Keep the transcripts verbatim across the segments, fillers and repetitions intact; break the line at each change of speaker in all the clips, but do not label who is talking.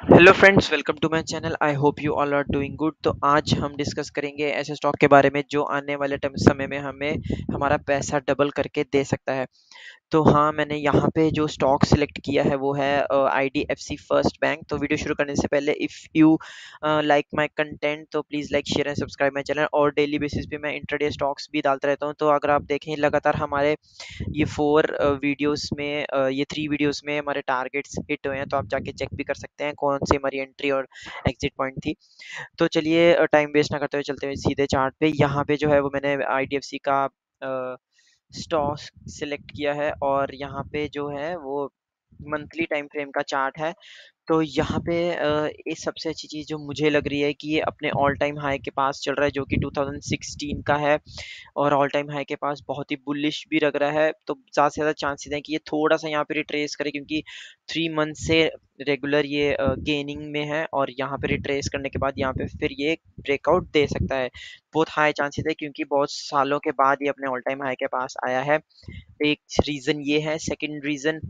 Hello friends, welcome to my channel. I hope you all are doing good. तो आज हम discuss करेंगे ऐसे स्टॉक के बारे में जो आने वाले टाइम समय में हमें हमारा पैसा डबल करके दे सकता है। तो हाँ, मैंने यहाँ पे जो स्टॉक सिलेक्ट किया है वो है I D F C first bank. तो वीडियो शुरू करने से पहले if you like my content तो please like share and subscribe my channel. और डेली बेसिस पे मैं इंट्राडे स्टॉक्स भी डालता रहता हूँ। तो अगर आप देखें लगातार हमारे ये फोर वीडियोस में अ, ये थ्री वीडियोस में हमारे टारगेट्स हिट हुए हैं, तो आप जाके चेक भी कर सकते हैं कौन सी हमारी एंट्री और एग्जिट पॉइंट थी। तो चलिए टाइम वेस्ट ना करते हुए चलते हुए सीधे चार्ट पे। यहाँ पे जो है वो मैंने आई डी एफ सी का स्टॉक सिलेक्ट किया है और यहाँ पे जो है वो मंथली टाइम फ्रेम का चार्ट है। तो यहाँ पे अ, ये सबसे अच्छी चीज़ जो मुझे लग रही है कि ये अपने ऑल टाइम हाई के पास चल रहा है, जो कि टू थाउज़ेंड सिक्सटीन का है। और ऑल टाइम हाई के पास बहुत ही बुलिश भी लग रहा है। तो ज़्यादा से ज़्यादा चांसेस हैं कि ये थोड़ा-सा यहाँ पे रिट्रेस करे, क्योंकि थ्री मंथ से रेगुलर ये अ, गेनिंग में है और यहाँ पे रिट्रेस करने के बाद यहाँ पे फिर ये ब्रेकआउट दे सकता है। बहुत हाई चांसेस है, क्योंकि बहुत सालों के बाद ये अपने ऑल टाइम हाई के पास आया है। एक रीज़न ये है। सेकंड रीज़न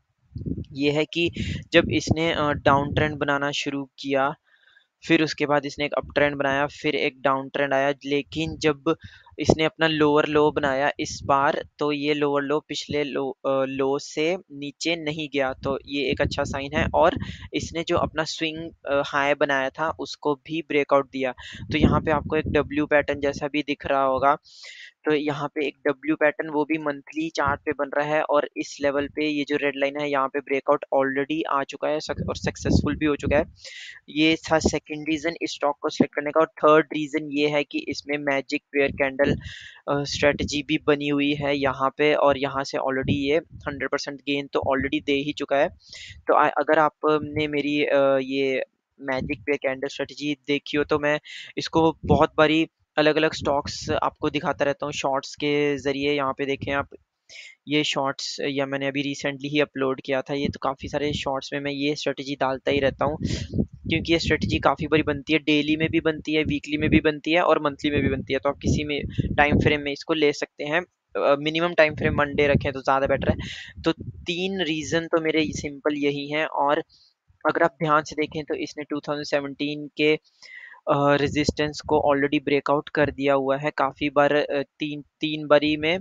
ये है कि जब इसने अ, डाउन ट्रेंड बनाना शुरू किया, फिर उसके बाद इसने एक अप ट्रेंड बनाया, फिर एक डाउन ट्रेंड आया। लेकिन जब इसने अपना लोअर लो बनाया इस बार, तो ये लोअर लो पिछले लो अ, लो से नीचे नहीं गया, तो ये एक अच्छा साइन है। और इसने जो अपना स्विंग अ, हाई बनाया था उसको भी ब्रेकआउट दिया। तो यहाँ पे आपको एक डब्ल्यू पैटर्न जैसा भी दिख रहा होगा। तो यहाँ पे एक डब्ल्यू पैटर्न वो भी मंथली चार्ट पे बन रहा है, और इस लेवल पे ये जो रेड लाइन है यहाँ पे ब्रेकआउट ऑलरेडी आ चुका है सक- और सक्सेसफुल भी हो चुका है। ये था सेकंड रीज़न इस स्टॉक को सिलेक्ट करने का। और थर्ड रीज़न ये है कि इसमें मैजिक पेयर कैंडल स्ट्रेटजी भी बनी हुई है यहाँ पे, और यहाँ से ऑलरेडी ये हंड्रेड परसेंट गेन तो ऑलरेडी दे ही चुका है। तो आ, अगर आपने मेरी अ, ये मैजिक पे कैंडल स्ट्रेटजी देखी हो, तो मैं इसको बहुत बारी अलग अलग स्टॉक्स आपको दिखाता रहता हूँ शॉर्ट्स के ज़रिए। यहाँ पे देखें आप, ये शॉर्ट्स या मैंने अभी रिसेंटली ही अपलोड किया था ये। तो काफ़ी सारे शॉर्ट्स में मैं ये स्ट्रेटजी डालता ही रहता हूँ, क्योंकि ये स्ट्रेटजी काफ़ी बारी बनती है, डेली में भी बनती है, वीकली में भी बनती है और मंथली में भी बनती है। तो आप किसी में टाइम फ्रेम में इसको ले सकते हैं। Minimum time frame one day रखें तो ज़्यादा बेटर है। तो तीन रीज़न तो मेरे सिंपल यही हैं। और अगर आप ध्यान से देखें तो इसने टू थाउज़ेंड सेवनटीन के रेजिस्टेंस को ऑलरेडी ब्रेकआउट कर दिया हुआ है काफ़ी बार। अ, तीन तीन बारी में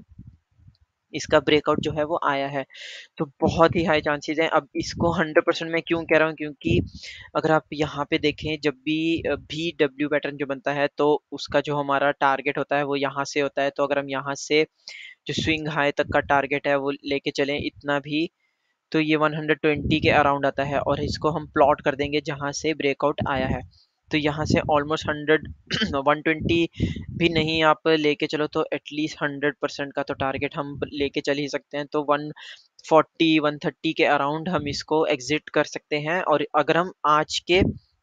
इसका ब्रेकआउट जो है वो आया है। तो बहुत ही हाई चांसेस हैं। अब इसको हंड्रेड परसेंट मैं क्यों कह रहा हूँ, क्योंकि अगर आप यहाँ पे देखें, जब भी अ, भी डब्ल्यू पैटर्न जो बनता है तो उसका जो हमारा टारगेट होता है वो यहाँ से होता है। तो अगर हम यहाँ से जो स्विंग हाई तक का टारगेट है वो लेके चलें इतना भी, तो ये वन हंड्रेड ट्वेंटी के अराउंड आता है। और इसको हम प्लॉट कर देंगे जहाँ से ब्रेकआउट आया है, तो यहाँ से ऑलमोस्ट हंड्रेड वन ट्वेंटी भी नहीं आप लेके चलो तो एटलीस्ट हंड्रेड परसेंट का तो टारगेट हम लेके चल ही सकते हैं। तो वन फोर्टी वन थर्टी के अराउंड हम इसको एग्जिट कर सकते हैं। और अगर हम आज के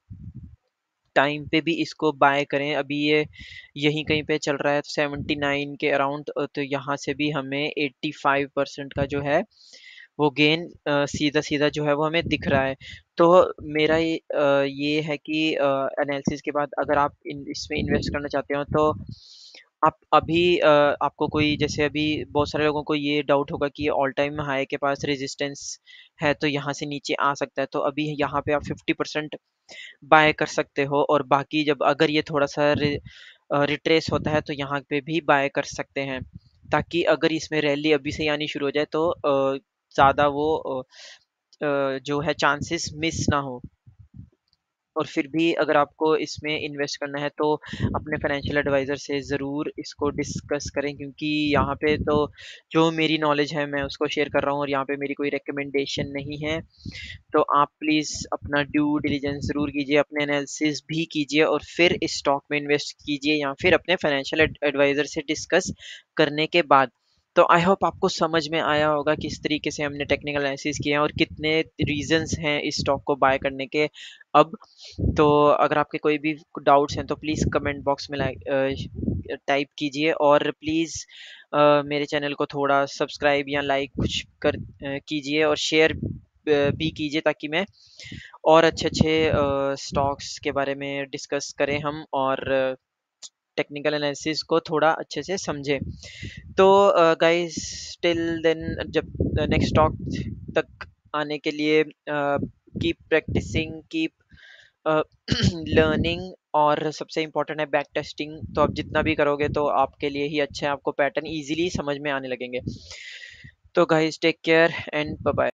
टाइम पे भी इसको बाय करें, अभी ये यहीं कहीं पे चल रहा है तो सेवेंटी नाइन के अराउंड, तो यहाँ से भी हमें एट्टी फाइव परसेंट का जो है वो गेन सीधा सीधा जो है वो हमें दिख रहा है। तो मेरा ये अ, ये है कि एनालिसिस के बाद अगर आप इन इसमें इन्वेस्ट करना चाहते हो, तो आप अभी अ, आपको कोई, जैसे अभी बहुत सारे लोगों को ये डाउट होगा कि ऑल टाइम हाई के पास रेजिस्टेंस है तो यहाँ से नीचे आ सकता है, तो अभी यहाँ पे आप फिफ्टी परसेंट बाय कर सकते हो। और बाकी जब अगर ये थोड़ा सा रि, रिट्रेस होता है तो यहाँ पे भी बाय कर सकते हैं, ताकि अगर इसमें रैली अभी से ही आनी शुरू हो जाए तो अ, ज़्यादा वो अ, अ, जो है चांसेस मिस ना हो। और फिर भी अगर आपको इसमें इन्वेस्ट करना है तो अपने फाइनेंशियल एडवाइज़र से ज़रूर इसको डिस्कस करें, क्योंकि यहाँ पे तो जो मेरी नॉलेज है मैं उसको शेयर कर रहा हूँ और यहाँ पे मेरी कोई रिकमेंडेशन नहीं है। तो आप प्लीज़ अपना ड्यू डिलिजेंस ज़रूर कीजिए, अपने एनालिसिस भी कीजिए और फिर इस स्टॉक में इन्वेस्ट कीजिए, या फिर अपने फाइनेंशियल एड एडवाइज़र से डिस्कस करने के बाद। तो आई होप आपको समझ में आया होगा किस तरीके से हमने टेक्निकल एनालिसिस किए हैं और कितने रीज़न्स हैं इस स्टॉक को बाय करने के अब। तो अगर आपके कोई भी डाउट्स हैं तो प्लीज़ कमेंट बॉक्स में लाइक टाइप कीजिए, और प्लीज़ अ, मेरे चैनल को थोड़ा सब्सक्राइब या लाइक कुछ कर अ, कीजिए और शेयर भी कीजिए, ताकि मैं और अच्छे-अच्छे अ, स्टॉक्स के बारे में डिस्कस करें हम, और टेक्निकल एनालिसिस को थोड़ा अच्छे से समझें। तो अ, गाइस टिल देन, जब नेक्स्ट स्टॉक तक आने के लिए uh, keep practicing, keep learning और सबसे इम्पोर्टेंट है बैक टेस्टिंग। तो आप जितना भी करोगे तो आपके लिए ही अच्छा है, आपको पैटर्न इजीली समझ में आने लगेंगे। तो guys take care and bye bye.